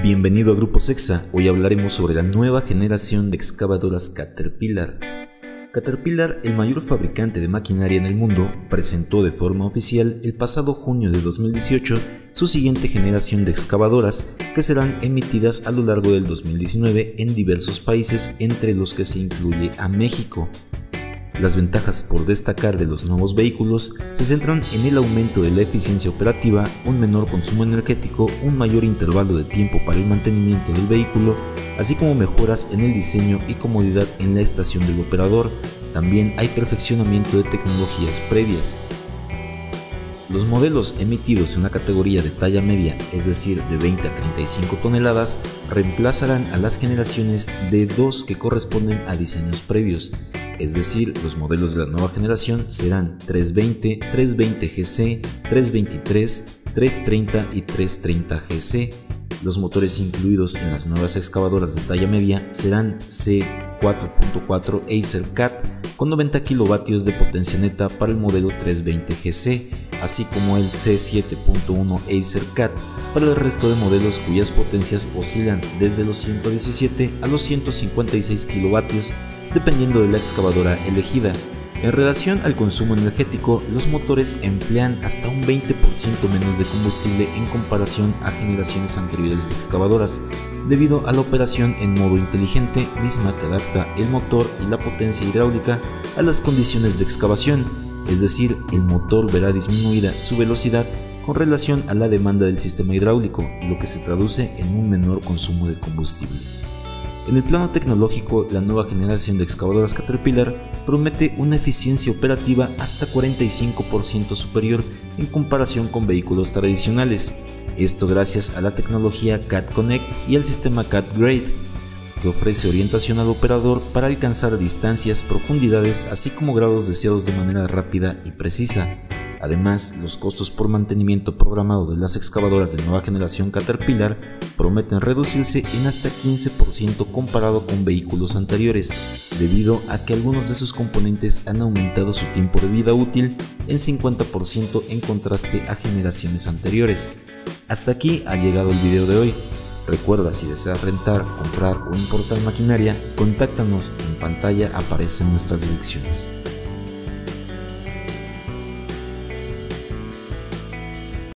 Bienvenido a Grupo Sexa. Hoy hablaremos sobre la nueva generación de excavadoras Caterpillar. Caterpillar, el mayor fabricante de maquinaria en el mundo, presentó de forma oficial el pasado junio de 2018 su siguiente generación de excavadoras que serán emitidas a lo largo del 2019 en diversos países, entre los que se incluye a México. Las ventajas por destacar de los nuevos vehículos se centran en el aumento de la eficiencia operativa, un menor consumo energético, un mayor intervalo de tiempo para el mantenimiento del vehículo, así como mejoras en el diseño y comodidad en la estación del operador. También hay perfeccionamiento de tecnologías previas. Los modelos emitidos en la categoría de talla media, es decir, de 20 a 35 toneladas, reemplazarán a las generaciones de 2 que corresponden a diseños previos. Es decir, los modelos de la nueva generación serán 320, 320 GC, 323, 330 y 330 GC. Los motores incluidos en las nuevas excavadoras de talla media serán C4.4 Acer Cat con 90 kilovatios de potencia neta para el modelo 320 GC, así como el C7.1 Acer Cat para el resto de modelos cuyas potencias oscilan desde los 117 a los 156 kilovatios dependiendo de la excavadora elegida. En relación al consumo energético, los motores emplean hasta un 20% menos de combustible en comparación a generaciones anteriores de excavadoras, debido a la operación en modo inteligente, misma que adapta el motor y la potencia hidráulica a las condiciones de excavación, es decir, el motor verá disminuida su velocidad con relación a la demanda del sistema hidráulico, lo que se traduce en un menor consumo de combustible. En el plano tecnológico, la nueva generación de excavadoras Caterpillar promete una eficiencia operativa hasta 45% superior en comparación con vehículos tradicionales, esto gracias a la tecnología Cat Connect y al sistema Cat Grade, que ofrece orientación al operador para alcanzar distancias, profundidades, así como grados deseados de manera rápida y precisa. Además, los costos por mantenimiento programado de las excavadoras de nueva generación Caterpillar prometen reducirse en hasta 15% comparado con vehículos anteriores, debido a que algunos de sus componentes han aumentado su tiempo de vida útil en 50% en contraste a generaciones anteriores. Hasta aquí ha llegado el video de hoy. Recuerda, si deseas rentar, comprar o importar maquinaria, contáctanos. En pantalla aparecen nuestras direcciones.